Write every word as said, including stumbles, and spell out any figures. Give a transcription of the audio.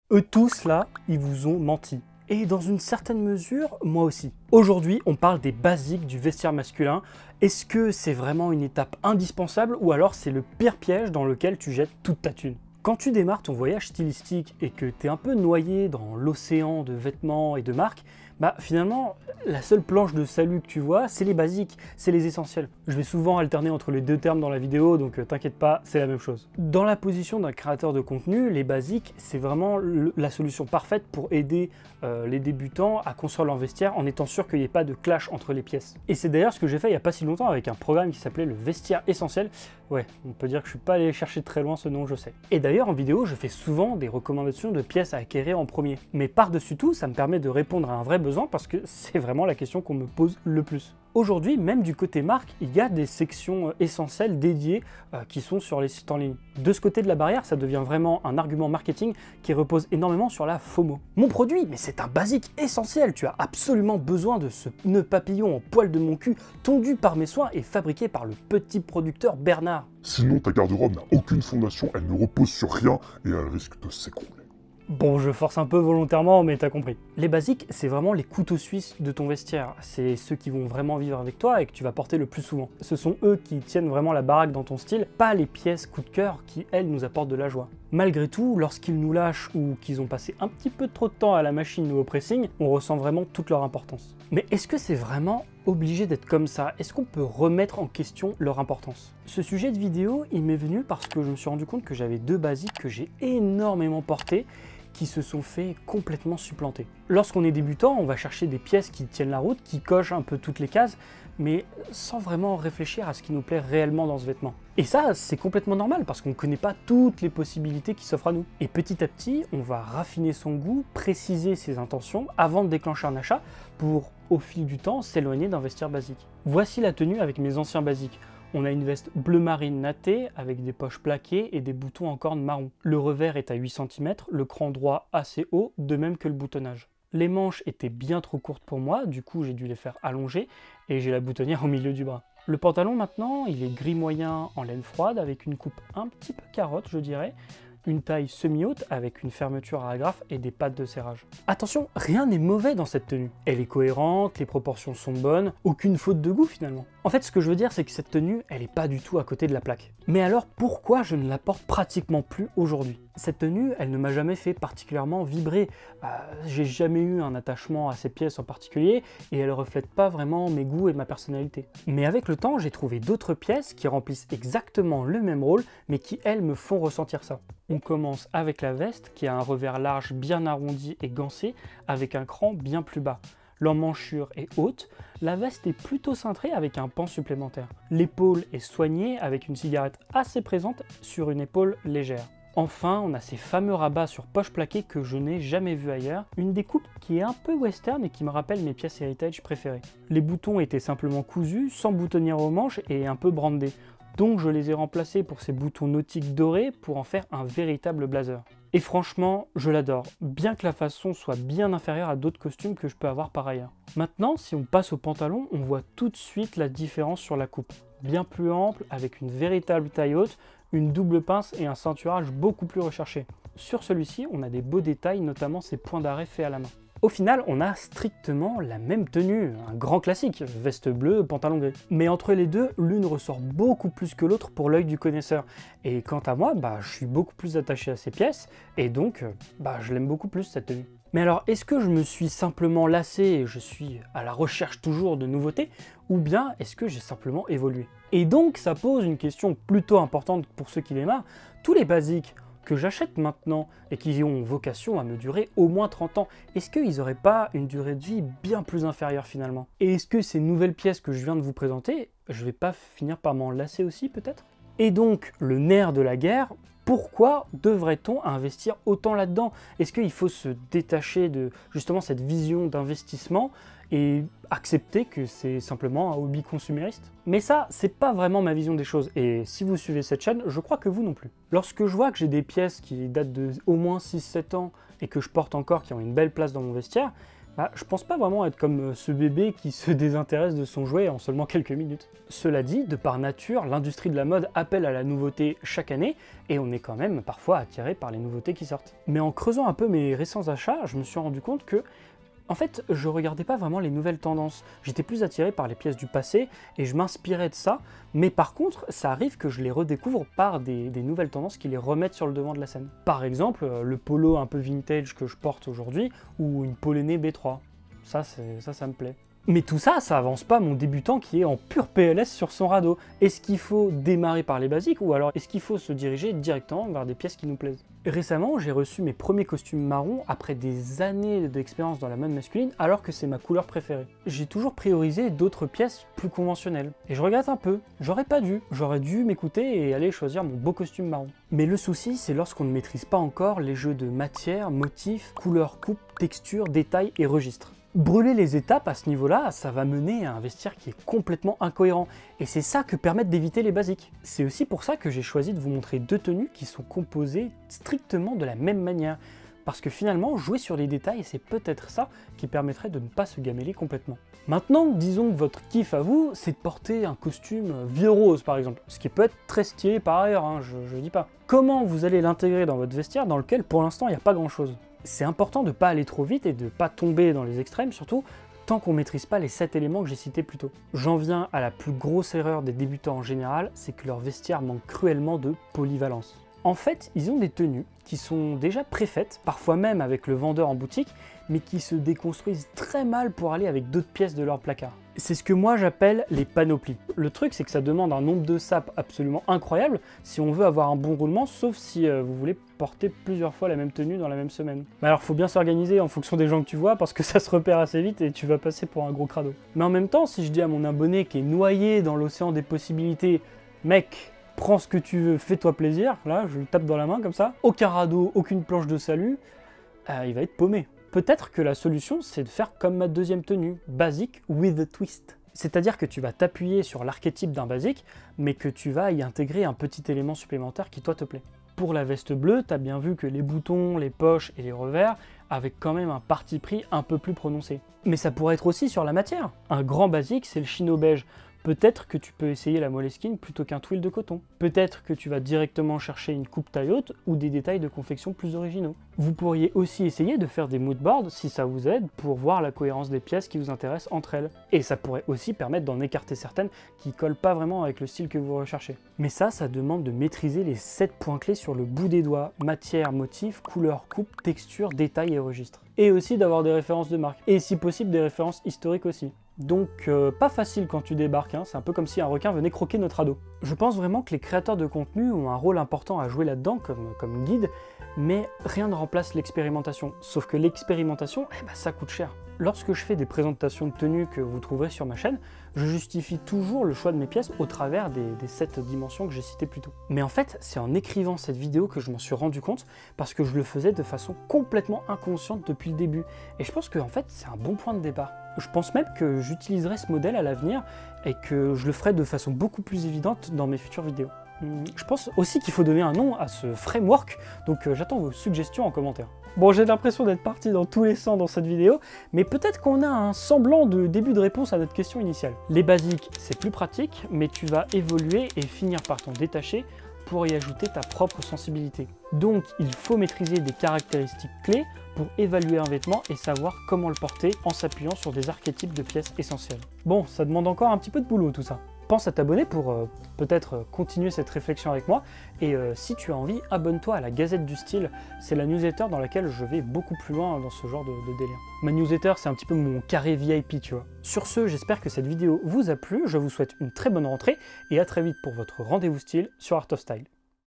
Eux tous là, ils vous ont menti. Et dans une certaine mesure, moi aussi. Aujourd'hui, on parle des basiques du vestiaire masculin. Est-ce que c'est vraiment une étape indispensable ou alors c'est le pire piège dans lequel tu jettes toute ta thune? Quand tu démarres ton voyage stylistique et que tu es un peu noyé dans l'océan de vêtements et de marques, bah finalement, la seule planche de salut que tu vois, c'est les basiques, c'est les essentiels. Je vais souvent alterner entre les deux termes dans la vidéo, donc euh, t'inquiète pas, c'est la même chose. Dans la position d'un créateur de contenu, les basiques, c'est vraiment le, la solution parfaite pour aider euh, les débutants à construire leur vestiaire en étant sûr qu'il n'y ait pas de clash entre les pièces. Et c'est d'ailleurs ce que j'ai fait il n'y a pas si longtemps avec un programme qui s'appelait le vestiaire essentiel. Ouais, on peut dire que je suis pas allé chercher très loin ce nom, je sais. Et d'ailleurs, en vidéo, je fais souvent des recommandations de pièces à acquérir en premier. Mais par-dessus tout, ça me permet de répondre à un vrai besoin parce que c'est vraiment la question qu'on me pose le plus. Aujourd'hui, même du côté marque, il y a des sections essentielles dédiées euh, qui sont sur les sites en ligne. De ce côté de la barrière, ça devient vraiment un argument marketing qui repose énormément sur la FOMO. Mon produit, mais c'est un basique essentiel, tu as absolument besoin de ce nœud papillon en poil de mon cul, tondu par mes soins et fabriqué par le petit producteur Bernard. Sinon, ta garde-robe n'a aucune fondation, elle ne repose sur rien et elle risque de s'écrouler. Bon, je force un peu volontairement, mais t'as compris. Les basiques, c'est vraiment les couteaux suisses de ton vestiaire. C'est ceux qui vont vraiment vivre avec toi et que tu vas porter le plus souvent. Ce sont eux qui tiennent vraiment la baraque dans ton style, pas les pièces coup de cœur qui, elles, nous apportent de la joie. Malgré tout, lorsqu'ils nous lâchent ou qu'ils ont passé un petit peu trop de temps à la machine ou au pressing, on ressent vraiment toute leur importance. Mais est-ce que c'est vraiment obligé d'être comme ça? Est-ce qu'on peut remettre en question leur importance? Ce sujet de vidéo, il m'est venu parce que je me suis rendu compte que j'avais deux basiques que j'ai énormément portées qui se sont fait complètement supplanter. Lorsqu'on est débutant, on va chercher des pièces qui tiennent la route, qui cochent un peu toutes les cases, mais sans vraiment réfléchir à ce qui nous plaît réellement dans ce vêtement. Et ça, c'est complètement normal parce qu'on ne connaît pas toutes les possibilités qui s'offrent à nous. Et petit à petit, on va raffiner son goût, préciser ses intentions avant de déclencher un achat pour, au fil du temps, s'éloigner d'un vestiaire basique. Voici la tenue avec mes anciens basiques. On a une veste bleu marine nattée avec des poches plaquées et des boutons en corne marron. Le revers est à huit centimètres, le cran droit assez haut, de même que le boutonnage. Les manches étaient bien trop courtes pour moi, du coup j'ai dû les faire allonger et j'ai la boutonnière au milieu du bras. Le pantalon maintenant, il est gris moyen en laine froide avec une coupe un petit peu carotte je dirais, une taille semi-haute avec une fermeture à agrafe et des pattes de serrage. Attention, rien n'est mauvais dans cette tenue. Elle est cohérente, les proportions sont bonnes, aucune faute de goût finalement. En fait, ce que je veux dire, c'est que cette tenue, elle est pas du tout à côté de la plaque. Mais alors, pourquoi je ne la porte pratiquement plus aujourd'hui? Cette tenue, elle ne m'a jamais fait particulièrement vibrer. Euh, j'ai jamais eu un attachement à ces pièces en particulier et elle reflète pas vraiment mes goûts et ma personnalité. Mais avec le temps, j'ai trouvé d'autres pièces qui remplissent exactement le même rôle, mais qui, elles, me font ressentir ça. On commence avec la veste qui a un revers large bien arrondi et gancé avec un cran bien plus bas. L'emmanchure est haute, la veste est plutôt cintrée avec un pan supplémentaire. L'épaule est soignée avec une cigarette assez présente sur une épaule légère. Enfin, on a ces fameux rabats sur poche plaquée que je n'ai jamais vu ailleurs, une découpe qui est un peu western et qui me rappelle mes pièces héritage préférées. Les boutons étaient simplement cousus, sans boutonnière aux manches et un peu brandés. Donc je les ai remplacés pour ces boutons nautiques dorés pour en faire un véritable blazer. Et franchement, je l'adore, bien que la façon soit bien inférieure à d'autres costumes que je peux avoir par ailleurs. Maintenant, si on passe au pantalon, on voit tout de suite la différence sur la coupe. Bien plus ample, avec une véritable taille haute, une double pince et un ceinturage beaucoup plus recherché. Sur celui-ci, on a des beaux détails, notamment ces points d'arrêt faits à la main. Au final, on a strictement la même tenue, un grand classique, veste bleue, pantalon gris. Mais entre les deux, l'une ressort beaucoup plus que l'autre pour l'œil du connaisseur. Et quant à moi, bah, je suis beaucoup plus attaché à ces pièces, et donc bah, je l'aime beaucoup plus cette tenue. Mais alors, est-ce que je me suis simplement lassé et je suis à la recherche toujours de nouveautés, ou bien est-ce que j'ai simplement évolué? Et donc, ça pose une question plutôt importante pour ceux qui démarrent. Tous les basiques que j'achète maintenant et qui ont vocation à me durer au moins trente ans, est-ce qu'ils n'auraient pas une durée de vie bien plus inférieure finalement? Et est-ce que ces nouvelles pièces que je viens de vous présenter, je vais pas finir par m'en lasser aussi peut-être? Et donc, le nerf de la guerre, pourquoi devrait-on investir autant là-dedans? Est-ce qu'il faut se détacher de justement cette vision d'investissement et accepter que c'est simplement un hobby consumériste? Mais ça, c'est pas vraiment ma vision des choses, et si vous suivez cette chaîne, je crois que vous non plus. Lorsque je vois que j'ai des pièces qui datent de au moins six sept ans et que je porte encore, qui ont une belle place dans mon vestiaire, Bah, je pense pas vraiment être comme ce bébé qui se désintéresse de son jouet en seulement quelques minutes. Cela dit, de par nature, l'industrie de la mode appelle à la nouveauté chaque année, et on est quand même parfois attiré par les nouveautés qui sortent. Mais en creusant un peu mes récents achats, je me suis rendu compte que en fait, je regardais pas vraiment les nouvelles tendances. J'étais plus attiré par les pièces du passé et je m'inspirais de ça. Mais par contre, ça arrive que je les redécouvre par des, des nouvelles tendances qui les remettent sur le devant de la scène. Par exemple, le polo un peu vintage que je porte aujourd'hui ou une Polonais B trois. Ça, ça, ça me plaît. Mais tout ça, ça avance pas mon débutant qui est en pur P L S sur son radeau. Est-ce qu'il faut démarrer par les basiques ou alors est-ce qu'il faut se diriger directement vers des pièces qui nous plaisent? Récemment, j'ai reçu mes premiers costumes marrons après des années d'expérience dans la mode masculine alors que c'est ma couleur préférée. J'ai toujours priorisé d'autres pièces plus conventionnelles. Et je regrette un peu, j'aurais pas dû. J'aurais dû m'écouter et aller choisir mon beau costume marron. Mais le souci, c'est lorsqu'on ne maîtrise pas encore les jeux de matière, motifs, couleur, coupe, texture, détail et registre. Brûler les étapes à ce niveau-là, ça va mener à un vestiaire qui est complètement incohérent. Et c'est ça que permettent d'éviter les basiques. C'est aussi pour ça que j'ai choisi de vous montrer deux tenues qui sont composées strictement de la même manière. Parce que finalement, jouer sur les détails, c'est peut-être ça qui permettrait de ne pas se gameler complètement. Maintenant, disons que votre kiff à vous, c'est de porter un costume vieux rose par exemple. Ce qui peut être très stylé par ailleurs, hein, je ne dis pas. Comment vous allez l'intégrer dans votre vestiaire dans lequel pour l'instant il n'y a pas grand chose? C'est important de ne pas aller trop vite et de ne pas tomber dans les extrêmes, surtout tant qu'on ne maîtrise pas les sept éléments que j'ai cités plus tôt. J'en viens à la plus grosse erreur des débutants en général, c'est que leur vestiaire manque cruellement de polyvalence. En fait, ils ont des tenues qui sont déjà préfaites, parfois même avec le vendeur en boutique, mais qui se déconstruisent très mal pour aller avec d'autres pièces de leur placard. C'est ce que moi j'appelle les panoplies. Le truc, c'est que ça demande un nombre de sapes absolument incroyable si on veut avoir un bon roulement, sauf si euh, vous voulez porter plusieurs fois la même tenue dans la même semaine. Mais alors, faut bien s'organiser en fonction des gens que tu vois, parce que ça se repère assez vite et tu vas passer pour un gros crado. Mais en même temps, si je dis à mon abonné qui est noyé dans l'océan des possibilités, mec, prends ce que tu veux, fais-toi plaisir, là, je le tape dans la main comme ça, aucun radeau, aucune planche de salut, euh, il va être paumé. Peut-être que la solution, c'est de faire comme ma deuxième tenue, basique with a twist. C'est-à-dire que tu vas t'appuyer sur l'archétype d'un basique, mais que tu vas y intégrer un petit élément supplémentaire qui toi te plaît. Pour la veste bleue, tu as bien vu que les boutons, les poches et les revers avaient quand même un parti pris un peu plus prononcé. Mais ça pourrait être aussi sur la matière. Un grand basique, c'est le chino beige. Peut-être que tu peux essayer la Moleskine plutôt qu'un twill de coton. Peut-être que tu vas directement chercher une coupe taille haute ou des détails de confection plus originaux. Vous pourriez aussi essayer de faire des moodboards si ça vous aide pour voir la cohérence des pièces qui vous intéressent entre elles. Et ça pourrait aussi permettre d'en écarter certaines qui collent pas vraiment avec le style que vous recherchez. Mais ça, ça demande de maîtriser les sept points clés sur le bout des doigts: matière, motif, couleur, coupe, texture, détail et registre. Et aussi d'avoir des références de marque. Et si possible des références historiques aussi. Donc euh, pas facile quand tu débarques, hein. C'est un peu comme si un requin venait croquer notre ado. Je pense vraiment que les créateurs de contenu ont un rôle important à jouer là-dedans comme, comme guide, mais rien ne remplace l'expérimentation. Sauf que l'expérimentation, eh ben, ça coûte cher. Lorsque je fais des présentations de tenues que vous trouverez sur ma chaîne, je justifie toujours le choix de mes pièces au travers des, des sept dimensions que j'ai citées plus tôt. Mais en fait, c'est en écrivant cette vidéo que je m'en suis rendu compte, parce que je le faisais de façon complètement inconsciente depuis le début. Et je pense que en fait, c'est un bon point de départ. Je pense même que j'utiliserai ce modèle à l'avenir et que je le ferai de façon beaucoup plus évidente dans mes futures vidéos. Je pense aussi qu'il faut donner un nom à ce framework, donc euh, j'attends vos suggestions en commentaire. Bon, j'ai l'impression d'être parti dans tous les sens dans cette vidéo, mais peut-être qu'on a un semblant de début de réponse à notre question initiale. Les basiques, c'est plus pratique, mais tu vas évoluer et finir par t'en détacher pour y ajouter ta propre sensibilité. Donc, il faut maîtriser des caractéristiques clés pour évaluer un vêtement et savoir comment le porter en s'appuyant sur des archétypes de pièces essentielles. Bon, ça demande encore un petit peu de boulot tout ça. Pense à t'abonner pour euh, peut-être continuer cette réflexion avec moi, et euh, si tu as envie, abonne-toi à la Gazette du Style, c'est la newsletter dans laquelle je vais beaucoup plus loin dans ce genre de, de délire. Ma newsletter, c'est un petit peu mon carré V I P, tu vois. Sur ce, j'espère que cette vidéo vous a plu, je vous souhaite une très bonne rentrée, et à très vite pour votre rendez-vous style sur Art of Style.